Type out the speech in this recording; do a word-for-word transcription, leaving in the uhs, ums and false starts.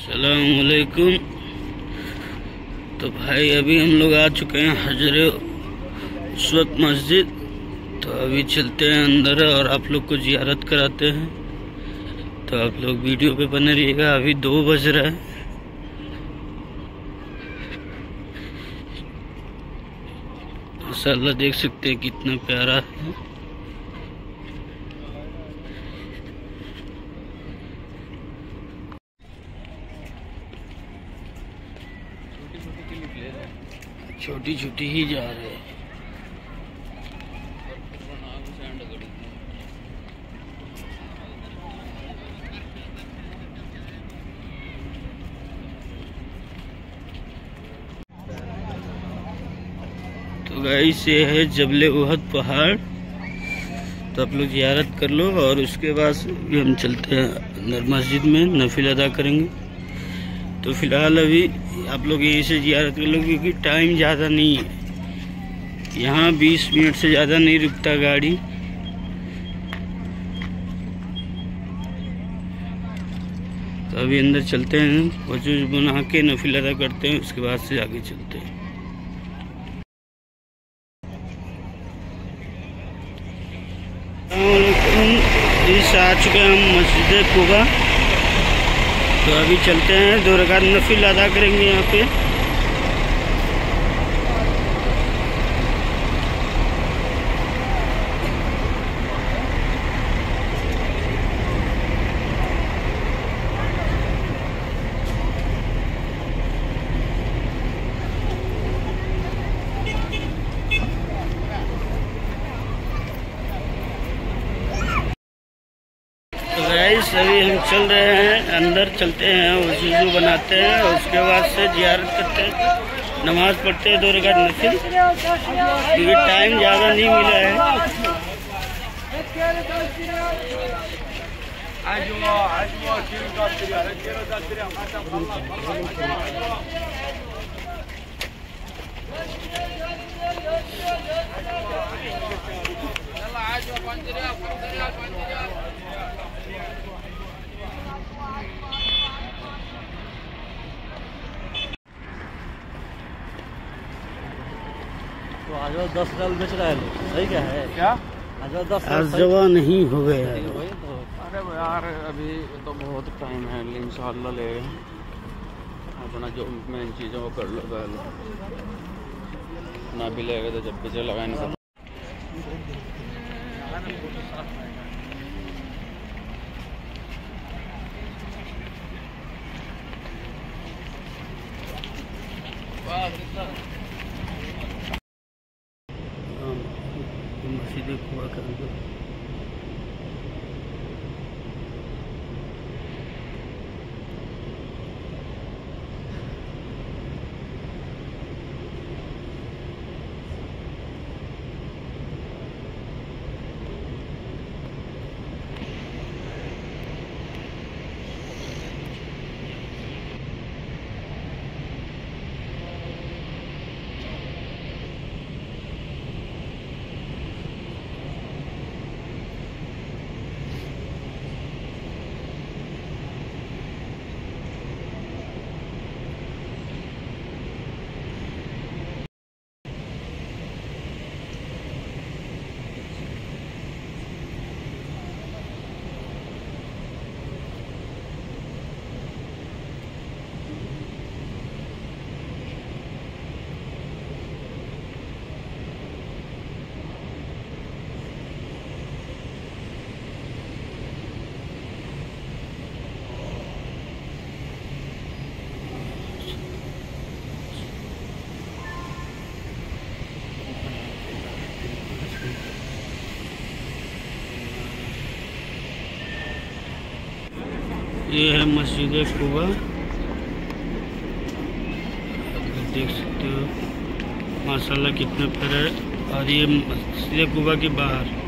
अस्सलाम वालेकुम। तो भाई अभी हम लोग आ चुके हैं हजरे उस्वत मस्जिद। तो अभी चलते हैं अंदर और आप लोग को जियारत कराते हैं। तो आप लोग वीडियो पे बने रहिएगा। अभी दो बज रहा है। माशाल्लाह देख सकते हैं कितना प्यारा है। छोटी छोटी ही जा रहे हैं। तो गाइस ये है जबले उहद पहाड़। तो आप लोग जियारत कर लो और उसके बाद भी हम चलते हैं अंदर मस्जिद में, नफिल अदा करेंगे। तो फिलहाल अभी आप लोग यहीं से जियारत कर लो क्योंकि टाइम ज़्यादा नहीं है। यहाँ बीस मिनट से ज़्यादा नहीं रुकता गाड़ी। तो अभी अंदर चलते हैं, वजू बना के नफिल अदा करते हैं, उसके बाद से आगे चलते हैं। इस आ चुके हैं हम मस्जिद कुबा। तो अभी चलते हैं, दो रकात नफिल अदा करेंगे यहाँ पे। अभी हम चल रहे हैं, अंदर चलते हैं, वज़ू बनाते हैं और उसके बाद से जियारत करते हैं, नमाज पढ़ते हैं, दो रकात नफिल, क्योंकि टाइम ज़्यादा नहीं मिला है। तो आज दस साल बेच रहा है लोग, सही क्या है? क्या आज दस आज जवा नहीं हो गया है। अरे यार अभी तो बहुत टाइम है, इंशाल्लाह ले अपना जो मेन चीज़ों को कर लो पहले, ना भी लेगा तो जब पीछे लगाए नहीं सकते। मस्जिद कुबा का ये है मस्जिद कुबा, देख सकते हो माशाल्लाह कितना प्यारा है। और ये मस्जिद कुबा के बाहर